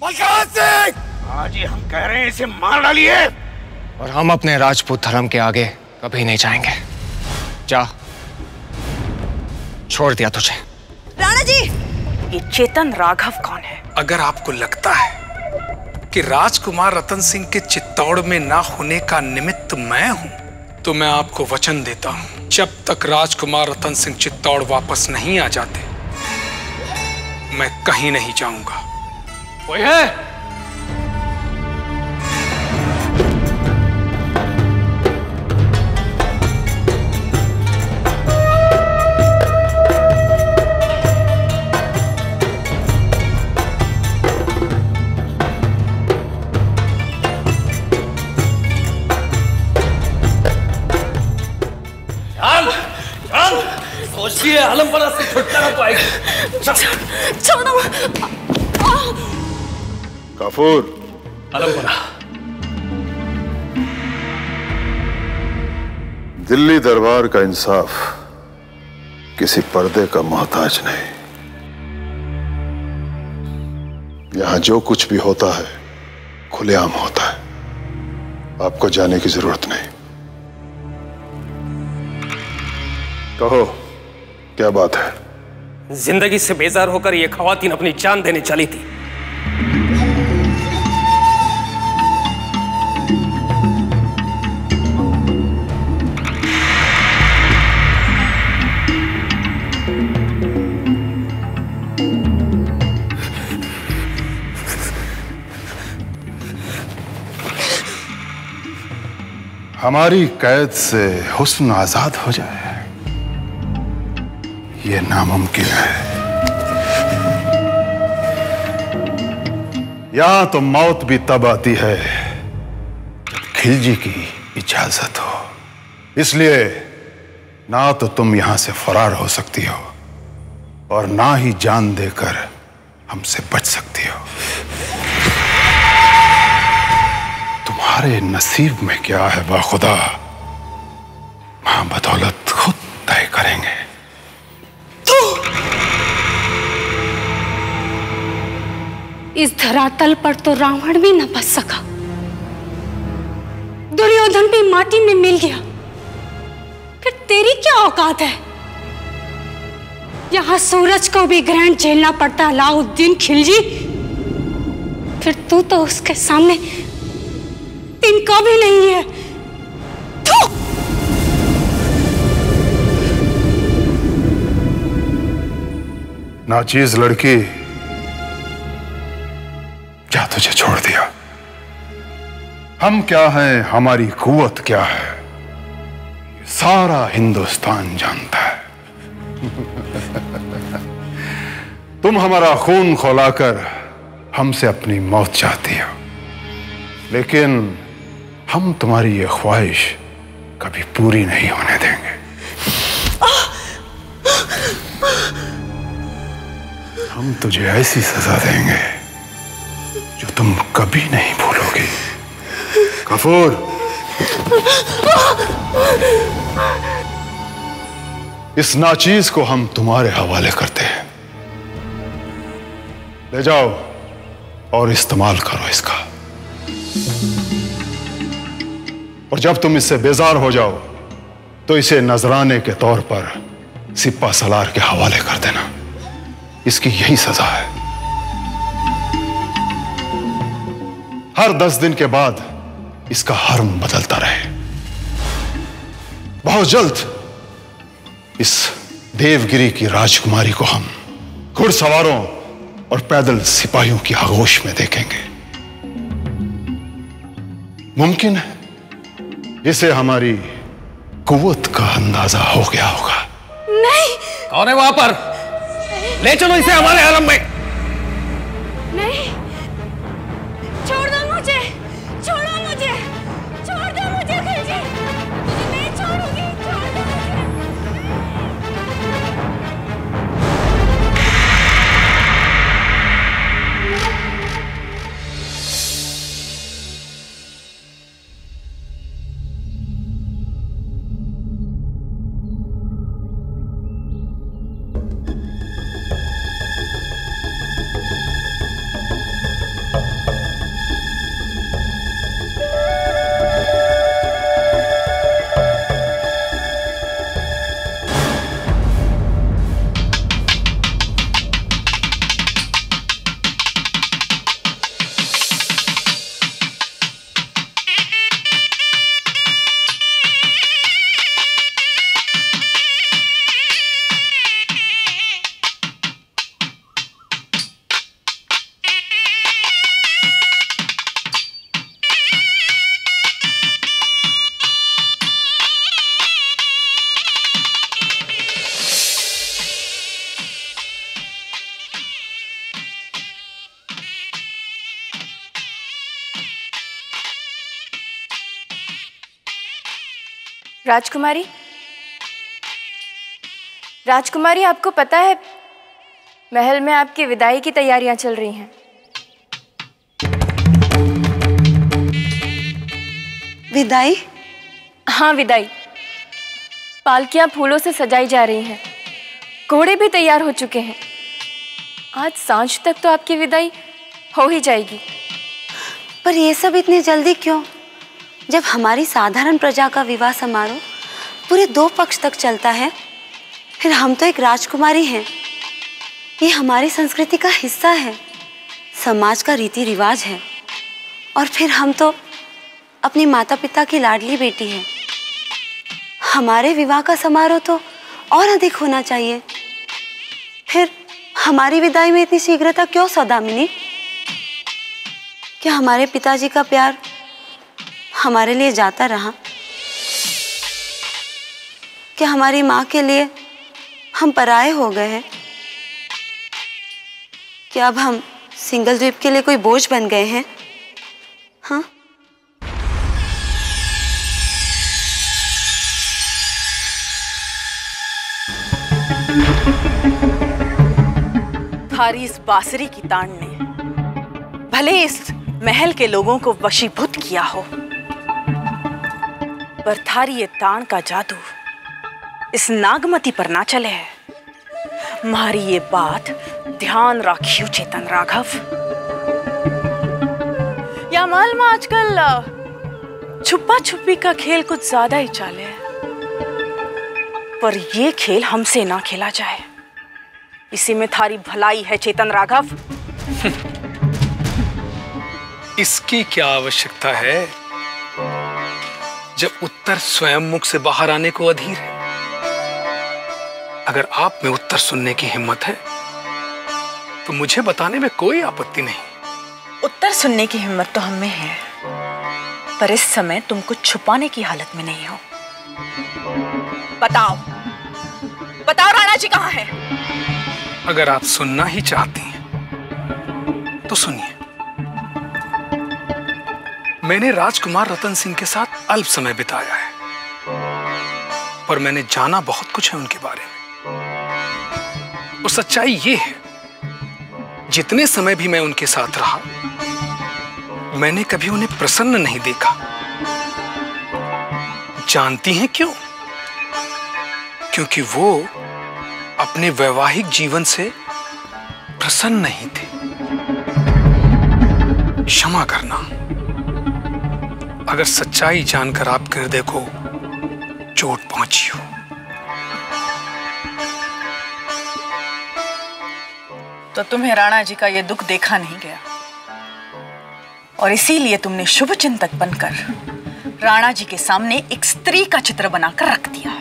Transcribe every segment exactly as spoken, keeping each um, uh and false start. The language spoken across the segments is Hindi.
आज ही हम कह रहे हैं इसे मार डालिए। और हम अपने राजपूत धर्म के आगे कभी नहीं जाएंगे। जा, छोड़ दिया तुझे। राणा जी, ये चेतन राघव कौन है? अगर आपको लगता है कि राजकुमार रतन सिंह के चित्तौड़ में ना होने का निमित्त मैं हूं, तो मैं आपको वचन देता हूं, जब तक राजकुमार रतन सिंह चित्तौड़ वापस नहीं आ जाते, मैं कहीं नहीं जाऊंगा। कोई है? सोचिए, आलमपरा से छुटकारा तो आएगी। छोड़ो। काफूर, आलमपरा। दिल्ली दरबार का इंसाफ किसी पर्दे का मोहताज नहीं। यहां जो कुछ भी होता है खुलेआम होता है। आपको जाने की जरूरत नहीं। कहो, क्या बात है? जिंदगी से बेजार होकर ये खवातीन अपनी जान देने चली थी। हमारी कैद से हुस्न आजाद हो जाए, ये नामुमकिन है। यहां तो मौत भी तब आती है जब खिलजी की इजाजत हो। इसलिए ना तो तुम यहां से फरार हो सकती हो और ना ही जान देकर हमसे बच सकती हो। तुम्हारे नसीब में क्या है बाखुदा, मां बदौलत खुद तय करेंगे। इस धरातल पर तो रावण भी न बच सका, दुर्योधन भी माटी में मिल गया। फिर तेरी क्या औकात है? यहां सूरज को भी ग्रहण झेलना पड़ता अलाउद्दीन खिलजी, फिर तू तो उसके सामने तिनका भी नहीं है। नाचीज लड़की, क्या तुझे छोड़ दिया? हम क्या हैं, हमारी कुवत क्या है, सारा हिंदुस्तान जानता है। तुम हमारा खून खौलाकर हमसे अपनी मौत चाहती हो, लेकिन हम तुम्हारी ये ख्वाहिश कभी पूरी नहीं होने देंगे। हम तुझे ऐसी सजा देंगे जो तुम कभी नहीं भूलोगी। काफूर, इस नाचीज को हम तुम्हारे हवाले करते हैं। ले जाओ और इस्तेमाल करो इसका। और जब तुम इससे बेजार हो जाओ तो इसे नजराने के तौर पर सिपा सलार के हवाले कर देना। इसकी यही सजा है। हर दस दिन के बाद इसका हर्म बदलता रहे। बहुत जल्द इस देवगिरी की राजकुमारी को हम घुड़सवारों और पैदल सिपाहियों की आगोश में देखेंगे। मुमकिन है इसे हमारी कुव्वत का अंदाजा हो गया होगा। नहीं। कौन है वहां पर? ले चलो इसे हमारे आलम में। नहीं, छोड़ दो मुझे, छोड़ो मुझे, छोड़ दो मुझे खिलजी, मुझे नहीं छोड़ूंगी, छोड़ दो मुझे। राजकुमारी, राजकुमारी आपको पता है महल में आपकी विदाई की तैयारियां चल रही हैं। विदाई? हाँ विदाई। पालकियां फूलों से सजाई जा रही हैं, घोड़े भी तैयार हो चुके हैं। आज सांझ तक तो आपकी विदाई हो ही जाएगी। पर ये सब इतनी जल्दी क्यों, जब हमारी साधारण प्रजा का विवाह समारोह पूरे दो पक्ष तक चलता है। फिर हम तो एक राजकुमारी हैं, ये हमारी संस्कृति का हिस्सा है, समाज का रीति रिवाज है। और फिर हम तो अपनी माता पिता की लाडली बेटी हैं। हमारे विवाह का समारोह तो और अधिक होना चाहिए। फिर हमारी विदाई में इतनी शीघ्रता क्यों सौदामिनी? क्या हमारे पिताजी का प्यार हमारे लिए जाता रहा? क्या हमारी माँ के लिए हम पराये हो गए हैं? क्या अब हम सिंगल द्वीप के लिए कोई बोझ बन गए हैं? हाँ? थारी इस बांसुरी की तान ने भले इस महल के लोगों को वशीभूत किया हो, पर थारी ये तान का जादू इस नागमती पर ना चले है। मारी ये बात ध्यान रखियो चेतन राघव। या माल में आजकल छुपा छुपी का खेल कुछ ज्यादा ही चाले है, पर ये खेल हमसे ना खेला जाए, इसी में थारी भलाई है चेतन राघव। इसकी क्या आवश्यकता है जब उत्तर स्वयं मुख से बाहर आने को अधीर है। अगर आप में उत्तर सुनने की हिम्मत है तो मुझे बताने में कोई आपत्ति नहीं। उत्तर सुनने की हिम्मत तो हम में है, पर इस समय तुम कुछ छुपाने की हालत में नहीं हो। बताओ बताओ राणा जी कहाँ है? अगर आप सुनना ही चाहती हैं तो सुनिए। मैंने राजकुमार रतन सिंह के साथ अल्प समय बिताया है, पर मैंने जाना बहुत कुछ है उनके बारे में। और सच्चाई ये है, जितने समय भी मैं उनके साथ रहा, मैंने कभी उन्हें प्रसन्न नहीं देखा। जानती हैं क्यों? क्योंकि वो अपने वैवाहिक जीवन से प्रसन्न नहीं थे। क्षमा करना अगर सच्चाई जानकर आपके हृदय को चोट पहुंची हो। तो तुम्हें राणा जी का यह दुख देखा नहीं गया, और इसीलिए तुमने शुभ चिंतक बनकर राणा जी के सामने एक स्त्री का चित्र बनाकर रख दिया।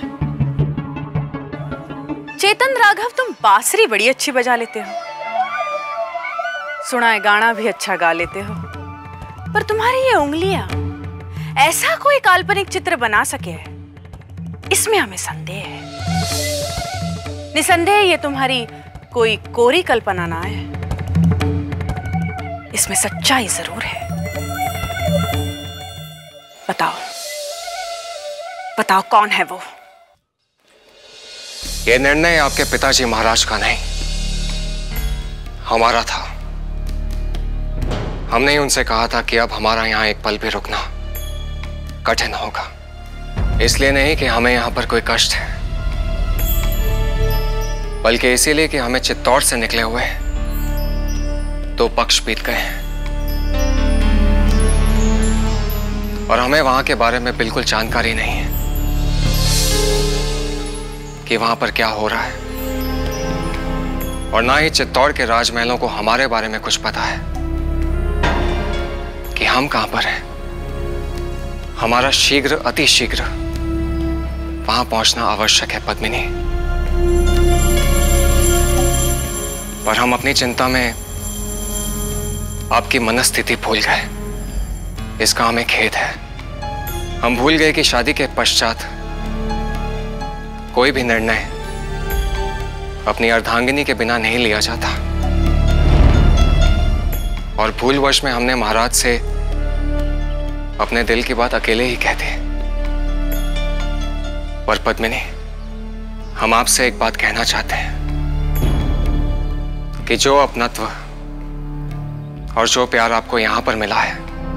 चेतन राघव, तुम बांसुरी बड़ी अच्छी बजा लेते हो, सुना है गाना भी अच्छा गा लेते हो, पर तुम्हारी ये उंगलियां ऐसा कोई काल्पनिक चित्र बना सके है, इसमें हमें संदेह है। निसंदेह ये तुम्हारी कोई कोरी कल्पना ना है, इसमें सच्चाई जरूर है। बताओ बताओ कौन है वो? यह निर्णय आपके पिताजी महाराज का नहीं, हमारा था। हमने उनसे कहा था कि अब हमारा यहां एक पल भी रुकना कठिन होगा। इसलिए नहीं कि हमें यहां पर कोई कष्ट है, बल्कि इसीलिए कि हमें चित्तौड़ से निकले हुए दो पक्ष बीत गए हैं, और हमें वहां के बारे में बिल्कुल जानकारी नहीं है कि वहां पर क्या हो रहा है, और ना ही चित्तौड़ के राजमहलों को हमारे बारे में कुछ पता है कि हम कहां पर हैं। हमारा शीघ्र अति शीघ्र वहां पहुंचना आवश्यक है पद्मिनी, पर हम अपनी चिंता में आपकी मनस्थिति भूल गए। इसका हमें खेद है। हम भूल गए कि शादी के पश्चात कोई भी निर्णय अपनी अर्धांगिनी के बिना नहीं लिया जाता, और भूलवश में हमने महाराज से अपने दिल की बात अकेले ही कह दी। पर पद्मिनी, हम आपसे एक बात कहना चाहते हैं कि जो अपनत्व और जो प्यार आपको यहां पर मिला है,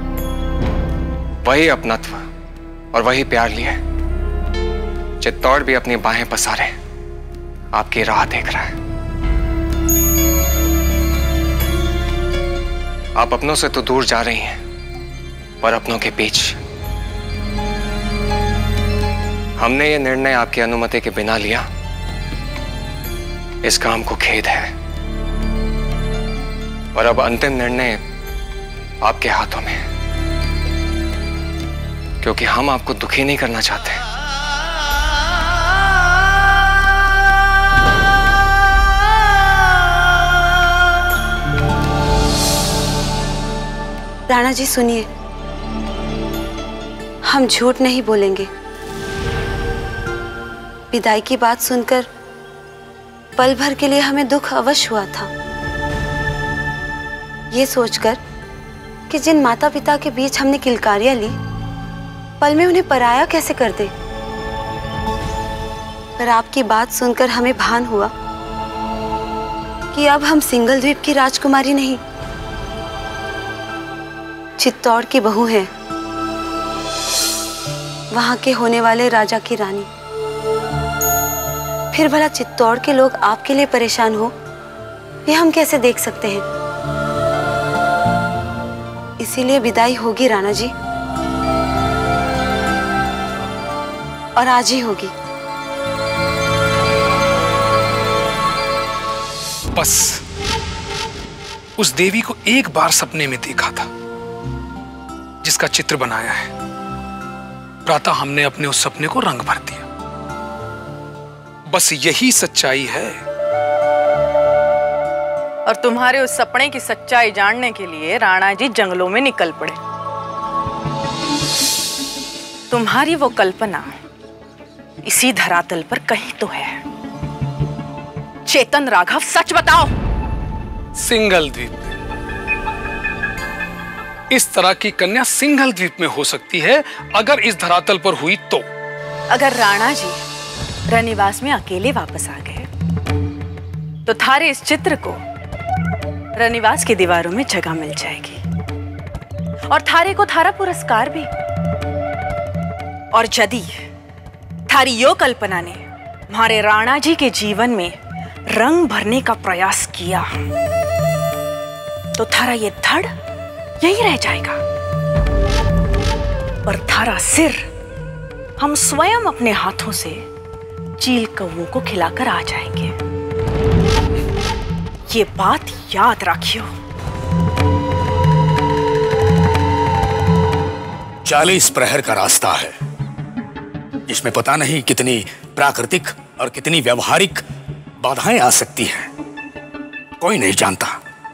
वही अपनत्व और वही प्यार लिए चित्तौड़ भी अपनी बाहें पसारे आपकी राह देख रहा है। आप अपनों से तो दूर जा रही हैं, पर अपनों के बीच। हमने ये निर्णय आपकी अनुमति के बिना लिया। इस काम को खेद है, और अब अंतिम निर्णय आपके हाथों में है, क्योंकि हम आपको दुखी नहीं करना चाहते। राणा जी सुनिए, हम झूठ नहीं बोलेंगे। विदाई की बात सुनकर पल भर के लिए हमें दुख अवश्य हुआ था, ये सोचकर कि जिन माता पिता के बीच हमने किलकारियां ली, पल में उन्हें पराया कैसे कर दे। पर आपकी बात सुनकर हमें भान हुआ कि अब हम सिंगल द्वीप की राजकुमारी नहीं, चित्तौड़ की बहू हैं, वहां के होने वाले राजा की रानी। फिर भला चित्तौड़ के लोग आपके लिए परेशान हो, ये हम कैसे देख सकते हैं। इसीलिए विदाई होगी राणा जी, और आज ही होगी। बस उस देवी को एक बार सपने में देखा था, जिसका चित्र बनाया है। प्रातः हमने अपने उस सपने को रंग भर दिया। बस यही सच्चाई है। और तुम्हारे उस सपने की सच्चाई जानने के लिए राणा जी जंगलों में निकल पड़े। तुम्हारी वो कल्पना इसी धरातल पर कहीं तो है। चेतन राघव, सच बताओ। सिंगल द्वीप में इस तरह की कन्या सिंगल द्वीप में हो सकती है, अगर इस धरातल पर हुई तो। अगर राणा जी रनिवास में अकेले वापस आ गए तो थारे इस चित्र को रनिवास की दीवारों में जगह मिल जाएगी, और थारे को थारा पुरस्कार भी। और यदि थारी यो कल्पना ने हमारे राणा जी के जीवन में रंग भरने का प्रयास किया, तो थारा ये धड़ यही रह जाएगा, पर थारा सिर हम स्वयं अपने हाथों से चील कौवों को खिलाकर आ जाएंगे। ये बात याद रखियो। चालीस प्रहर का रास्ता है, जिसमें पता नहीं कितनी प्राकृतिक और कितनी व्यवहारिक बाधाएं आ सकती हैं। कोई नहीं जानता।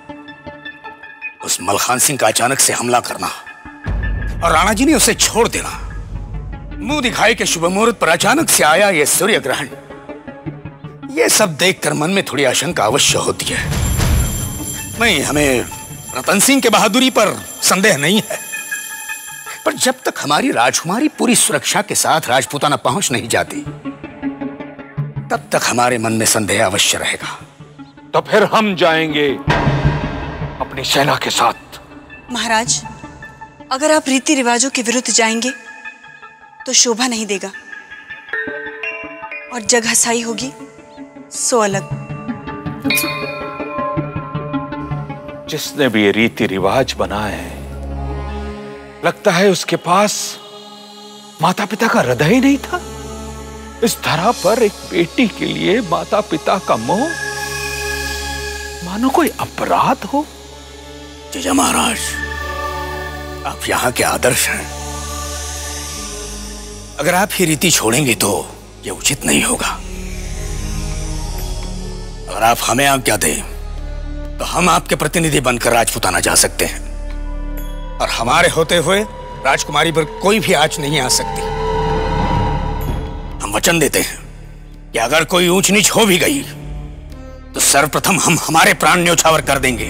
उस मलखान सिंह का अचानक से हमला करना और राणा जी ने उसे छोड़ देना, मुंह दिखाई के शुभ मुहूर्त पर अचानक से आया यह सूर्य ग्रहण, यह सब देखकर मन में थोड़ी आशंका अवश्य होती है। नहीं, हमें रतन सिंह के बहादुरी पर संदेह नहीं है, पर जब तक हमारी राजकुमारी पूरी सुरक्षा के साथ राजपूताना पहुंच नहीं जाती, तब तक हमारे मन में संदेह अवश्य रहेगा। तो फिर हम जाएंगे अपनी सेना के साथ। महाराज, अगर आप रीति रिवाजों के विरुद्ध जाएंगे तो शोभा नहीं देगा, और जगह साई होगी सो अलग। जिसने भी ये रीति रिवाज बनाए हैं, लगता है उसके पास माता पिता का हृदय ही नहीं था। इस धरा पर एक बेटी के लिए माता पिता का मोह मानो कोई अपराध हो। जीजा महाराज, आप यहाँ के आदर्श हैं। अगर आप ही रीति छोड़ेंगे तो ये उचित नहीं होगा। अगर आप हमें आज्ञा दें तो हम आपके प्रतिनिधि बनकर राजपूताना जा सकते हैं, और हमारे होते हुए राजकुमारी पर कोई भी आंच नहीं आ सकती। हम वचन देते हैं कि अगर कोई ऊंच नीच हो भी गई तो सर्वप्रथम हम हमारे प्राण न्योछावर कर देंगे,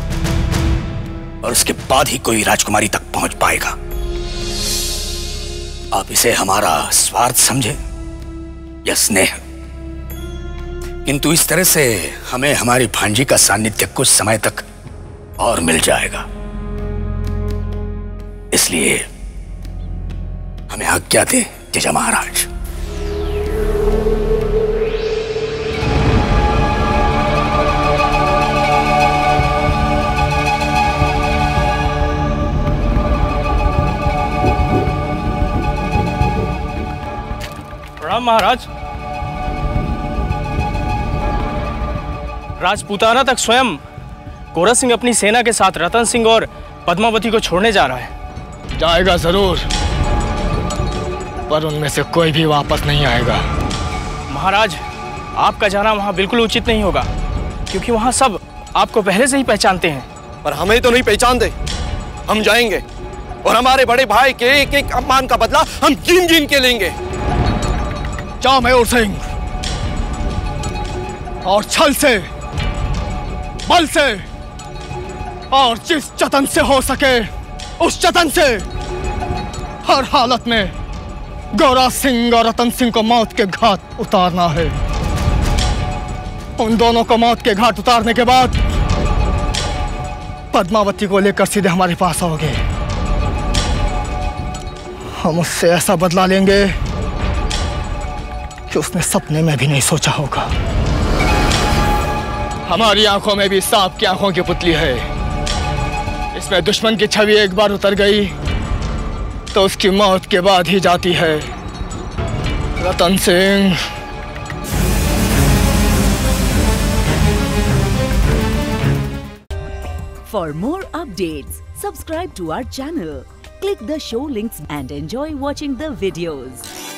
और उसके बाद ही कोई राजकुमारी तक पहुंच पाएगा। आप इसे हमारा स्वार्थ समझे या स्नेह। किंतु इस तरह से हमें हमारी भांजी का सानिध्य कुछ समय तक और मिल जाएगा। इसलिए हमें आज्ञा दें जजा महाराज। प्रणाम महाराज। राजपूताना तक स्वयं गोरख सिंह अपनी सेना के साथ रतन सिंह और पद्मावती को छोड़ने जा रहा है। जाएगा जरूर, पर उनमें से कोई भी वापस नहीं आएगा। महाराज, आपका जाना वहां बिल्कुल उचित नहीं होगा, क्योंकि वहां सब आपको पहले से ही पहचानते हैं। पर हमें तो नहीं पहचानते। हम जाएंगे और हमारे बड़े भाई के एक एक अपमान का बदला हम गिन गिन के लेंगे। जाओ मयूर सिंह, और छल से, बल से और जिस जतन से हो सके उस जतन से हर हालत में गौरा सिंह और रतन सिंह को मौत के घाट उतारना है। उन दोनों को मौत के घाट उतारने के बाद पद्मावती को लेकर सीधे हमारे पास आओगे। हम उससे ऐसा बदला लेंगे कि उसने सपने में भी नहीं सोचा होगा। हमारी आंखों में भी सांप की आंखों की पुतली है। इसमें दुश्मन की छवि एक बार उतर गई तो उसकी मौत के बाद ही जाती है। Ratan Singh, For more updates, subscribe to our channel, click the show links and enjoy watching the videos.